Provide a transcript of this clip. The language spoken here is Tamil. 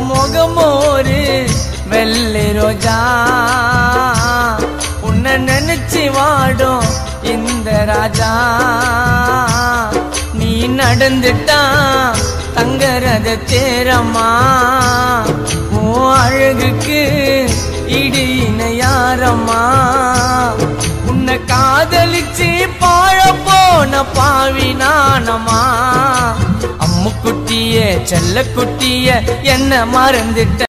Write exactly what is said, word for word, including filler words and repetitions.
முகமோரு வெள்ளை ரோஜா உன்னை நினைச்சு வாடும் இந்த ராஜா நீ நடந்துட்டா தங்கரத தேரம்மா உன் அழகுக்கு இடி இணையாரம்மா உன்னை காதலிச்சு பாழ போன பாவி நானம்மா அம்மு குட்டிய செல்ல குட்டிய என்ன மறந்துட்ட